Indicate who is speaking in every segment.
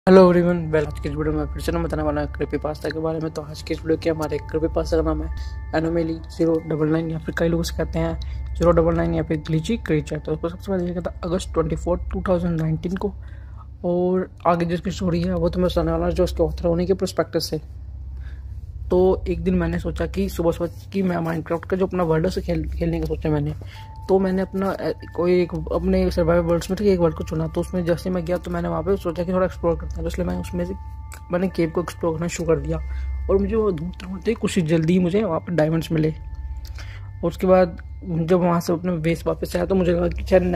Speaker 1: Hello everyone आज की इस वीडियो में फिर से मैं बताने वाला है क्रीपी पास्ता के बारे में। तो आज की इस वीडियो के हमारे क्रीपी पास्ता का नाम है एनोमेली 099 या फिर कई लोग इसे कहते हैं 099 या फिर ग्लिची क्रीचर। तो उसको सबसे पहले लिखा था अगस्त 24, 2019 को। और आगे जिसकी स्टोरी है वो तो मैं सुनाने वाला हूँ जो उसके ऑथर होने के प्रोस्पेक्टस से। तो एक दिन मैंने सोचा कि सुबह सुबह कि मैं माइनक्राफ्ट का जो अपना वर्ल्ड से खेलने का सोचा मैंने। तो मैंने अपना कोई एक अपने सर्वाइवल वर्ल्ड्स में एक वर्ल्ड को चुना। तो उसमें जैसे मैं गया तो मैंने वहाँ पे सोचा कि थोड़ा एक्सप्लोर करता है। तो इसलिए मैं उसमें से मैंने केव को एक्सप्लोर करना शुरू कर दिया। और मुझे वो ढूंढते ढूंढते कुछ जल्दी मुझे वहाँ पर डायमंड्स मिले। और उसके बाद जब वहाँ से अपने बेस वापस आया तो मुझे लगा कि शायद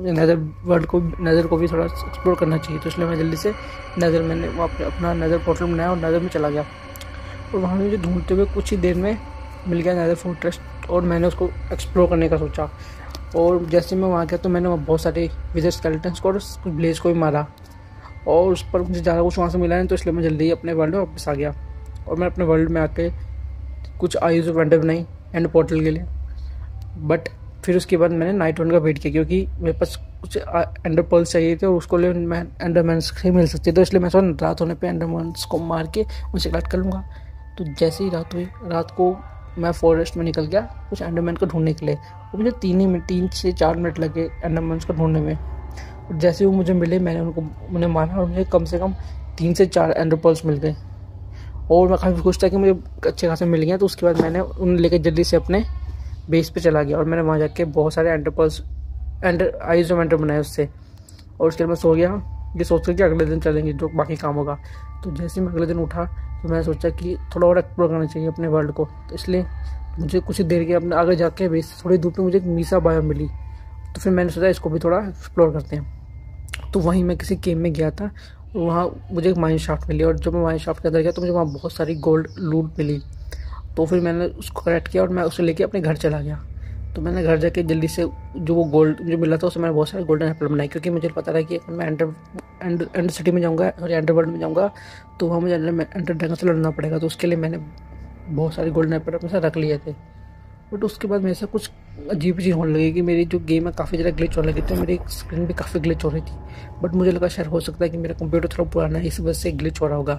Speaker 1: नेदर को भी थोड़ा एक्सप्लोर करना चाहिए। तो इसलिए मैं जल्दी से मैंने वहाँ पर अपना नेदर पोर्टल बनाया और नेदर में चला गया। और वहाँ मुझे ढूंढते हुए कुछ ही देर में मिल गया नेदर फोर्ट्रेस। और मैंने उसको एक्सप्लोर करने का सोचा। और जैसे मैं वहाँ गया तो मैंने वहाँ बहुत सारे विजर स्केलेटन्स को और कुछ ब्लेज को भी मारा। और उस पर मुझे ज़्यादा कुछ वहाँ से मिला नहीं। तो इसलिए मैं जल्दी अपने वर्ल्ड में वापस आ गया। और मैं अपने वर्ल्ड में आके कुछ आईज ऑफ एंडर बनाई एंड पोर्टल के लिए। बट फिर उसके बाद मैंने नाइट वन का वेट किया क्योंकि मेरे पास कुछ एंडर पर्ल्स चाहिए थे और उसको लिए मैं एंडरमैन्स से मिल सकती। तो इसलिए मैं सोचा रात होने पे एंडरमैन्स को मार के उनसे कलेक्ट कर लूँगा। तो जैसे ही रात हुई, रात को मैं फॉरेस्ट में निकल गया कुछ एंडरमैन को ढूंढने के लिए। और मुझे 3 से 4 मिनट लगे एंडरमैन्स को ढूंढने में। और जैसे वो मुझे मिले मैंने मारा और मुझे कम से कम 3 से 4 एंडर पर्ल्स मिल गए। और मैं काफ़ी खुश था कि मुझे अच्छे खासे मिल गए। तो उसके बाद मैंने उन्हें लेकर जल्दी से अपने बेस पे चला गया और मैंने वहाँ जाके बहुत सारे Ender pearls eyes of Ender बनाए उससे। और उसके बाद मैं सो गया ये सोच कर कि अगले दिन चलेंगे जो बाकी काम होगा। तो जैसे मैं अगले दिन उठा तो मैंने सोचा कि थोड़ा और एक्सप्लोर करना चाहिए अपने वर्ल्ड को। तो इसलिए मुझे कुछ ही देर के अपने आगे जाके बेस थोड़ी दूर पे मुझे एक मीसा बायोम मिली। तो फिर मैंने सोचा इसको भी थोड़ा एक्सप्लोर करते हैं। तो वहीं मैं किसी गेम में गया था और वहाँ मुझे एक माइन शाफ्ट मिली। और जब मैं माइन शाफ्ट के अंदर गया तो मुझे वहाँ बहुत सारी गोल्ड लूट मिली। तो फिर मैंने उसको कलेक्ट किया और मैं उसे लेके अपने घर चला गया। तो मैंने घर जाके जल्दी से जो वो गोल्ड मुझे मिला था उससे मैंने बहुत सारे गोल्डन एप्पल बनाए क्योंकि मुझे पता था कि मैं एंडर सिटी में जाऊँगा और एंडर वर्ल्ड में जाऊँगा तो वहाँ मुझे एंडर ड्रैगन से लड़ना पड़ेगा। तो उसके लिए मैंने बहुत सारे गोल्डन एप्पल अपने साथ रख लिए थे। बट उसके बाद मेरे से कुछ अजीब चीज़ होने लगी कि मेरी जो गेम है काफ़ी ज़्यादा ग्लिच होने लगी थी। मेरी स्क्रीन भी काफ़ी ग्लिच हो रही थी। बट मुझे लगा शायद हो सकता है कि मेरा कंप्यूटर थोड़ा पुराना है इस वजह से ग्लिच हो रहा होगा।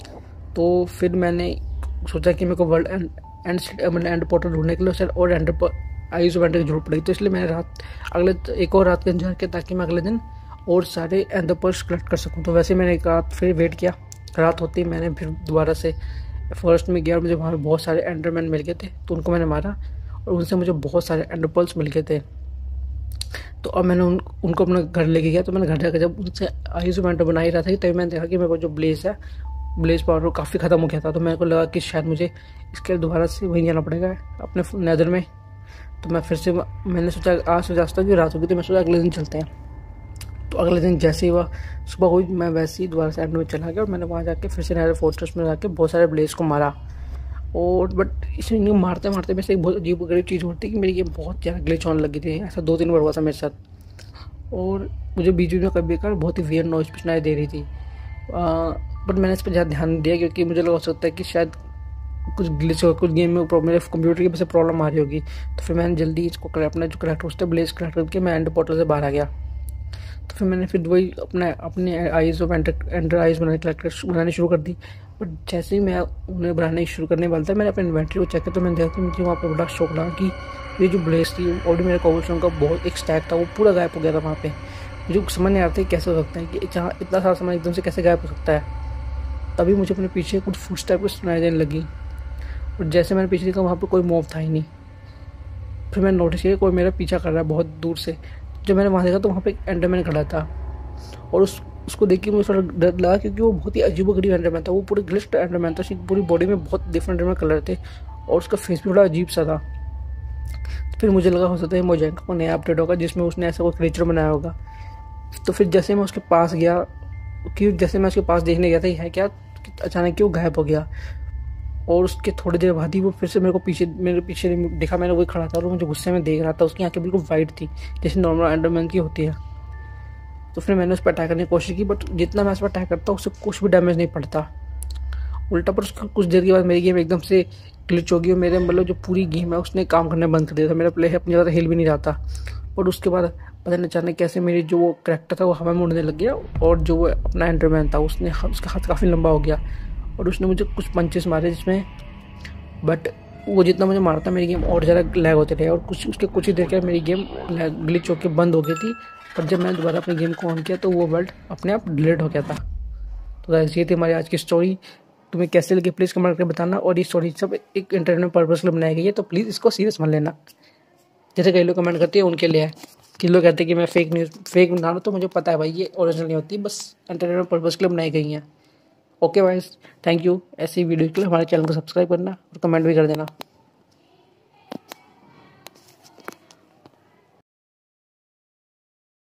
Speaker 1: तो फिर मैंने सोचा कि मेरे को वर्ल्ड एंड पोर्टल ढूंढने के लिए शायद और आइज ऑफ एंडर की जरूरत पड़ी। तो इसलिए मैंने एक और रात का इंतजार किया ताकि मैं अगले दिन और सारे एंडर पर्ल्स कलेक्ट कर सकूं। तो वैसे मैंने एक रात फिर वेट किया। रात होती मैंने फिर दोबारा से फॉरेस्ट में गया और मुझे वहाँ पे बहुत सारे एंडरमैन मिल गए थे। तो उनको मैंने मारा और उनसे मुझे बहुत सारे एंडर पर्ल्स मिल गए थे। तो अब मैंने उनको अपने घर लेके गया। तो मैंने घर जाकर जब उनसे आइज ऑफ एंडर बना ही रहा था तभी मैंने देखा कि मेरे को जो ब्लेज पावर काफ़ी ख़त्म हो गया था। तो मेरे को लगा कि शायद मुझे इसके लिए दोबारा से वहीं जाना पड़ेगा अपने नेदर में। तो मैं फिर से मैंने सोचा आज से जाता कि रात होगी तो मैं सोचा अगले दिन चलते हैं। तो अगले दिन जैसे ही वह सुबह हुई मैं वैसे ही दोबारा से एंड में चला गया और मैंने वहाँ जाके फिर से नेदर फोर्ट्रेस में जाके बहुत सारे ब्लेज को मारा। और बट इसे मारते मारते मेरे से एक बहुत अजीब गरीब चीज़ होती कि मेरी गेम बहुत ज़्यादा ग्लिच होने लगी थी। ऐसा 2-3 बार हुआ था मेरे साथ। और मुझे बीच में कभी कभी बहुत ही वियर्ड नॉइज़ भी सुनाई दे रही थी। बट मैंने इस पर ज़्यादा ध्यान नहीं दिया क्योंकि मुझे लगा हो सकता है कि शायद कुछ ग्लिच हो कुछ गेम में मेरे कंप्यूटर की वजह से प्रॉब्लम आ रही होगी। तो फिर मैंने जल्दी इसको अपना जो कलेक्टर उससे ब्लेज कलेक्ट करके मैं एंड पोर्टल से बाहर आ गया। तो फिर मैंने फिर वही अपने आइज ऑफ एंडर आइज बनाने शुरू कर दी। बट जैसे ही मैं उन्हें बनाने शुरू करने वाला था मैंने अपने इन्वेंट्री को चेक किया तो मैंने देखा कि मुझे वहाँ पर बड़ा शौक लगा कि ये जो ब्लेज थी ऑलरेडी मेरे कोबलस्टोन का बहुत एक स्टैक था वो पूरा गायब हो गया था वहाँ पे। मुझे समझ नहीं आ रहा था कैसे हो सकता है कि जहाँ इतना सारा सामान एकदम से कैसे गायब हो सकता है। तभी मुझे अपने पीछे कुछ फुटस्टेप सुनाई देने लगी। और जैसे मैंने पीछे देखा वहाँ पर कोई मॉब था ही नहीं। फिर मैंने नोटिस किया कोई मेरा पीछा कर रहा है बहुत दूर से। जब मैंने वहाँ देखा तो वहाँ पे एक एंडरमैन खड़ा था। और उसको देख के मुझे थोड़ा डर लगा क्योंकि वो बहुत ही अजीबोगरीब एंडरमैन था। वो पूरे ग्लिच्ड एंडरमैन था। उसकी पूरी बॉडी में बहुत डिफरेंट डिफरेंट कलर थे और उसका फेस भी बड़ा अजीब सा था। तो फिर मुझे लगा हो सकता है मोजेंको को नया अपडेट होगा जिसमें उसने ऐसा कोई क्रिएचर बनाया होगा। तो फिर जैसे मैं उसके पास गया कि जैसे मैं उसके पास देखने गया था है क्या अचानक कि वो गायब हो गया। और उसके थोड़ी देर बाद ही वो फिर से मेरे पीछे देखा मैंने वही खड़ा था और मुझे गुस्से में देख रहा था। उसकी आंखें बिल्कुल वाइट थी जैसे नॉर्मल एंडरमैन की होती है। तो फिर मैंने उस पर अटैक करने की कोशिश की बट जितना मैं उस पर अटैक करता उससे कुछ भी डैमेज नहीं पड़ता। उल्टा पर उसका कुछ देर के बाद मेरी गेम एकदम से ग्लिच होगी और मेरे मतलब जो पूरी गेम है उसने काम करना बंद कर दिया था। मेरा प्ले अपनी ज़्यादा हिल भी नहीं रहा था। और उसके बाद पता नहीं अचानक कैसे मेरी जो वो करेक्टर था वो हवा में उड़ने लग गया, और जो वो अपना एंडरमैन था उसका हाथ काफ़ी लंबा हो गया, और उसने मुझे कुछ पंचेस मारे जिसमें, बट वो जितना मुझे मारता मेरी गेम और ज़्यादा लैग होते रहे, और कुछ ही देर के मेरी गेम ग्लिच होकर बंद हो गई थी। पर जब मैंने दोबारा अपनी गेम को ऑन किया तो वो वर्ल्ड अपने आप डिलीट हो गया था। तो गाइस ये थी हमारी आज की स्टोरी। तुम्हें कैसे लगी प्लीज़ कमेंट करके बताना। और ये स्टोरी सब एक एंटरटेनमेंट पर्पज़ के लिए बनाई गई है, तो प्लीज़ इसको सीरियस मत लेना। जैसे कई लोग कमेंट करते हैं उनके लिए है, कि लोग कहते हैं कि मैं फेक बना रहा हूँ, तो मुझे पता है भाई ये ओरिजिनल नहीं होती, बस एंटरटेनमेंट पर्पज़ के लिए बनाई गई हैं। Okay guys, thank you. ऐसी वीडियो के लिए हमारे चैनल को सब्सक्राइब करना और कमेंट भी कर देना।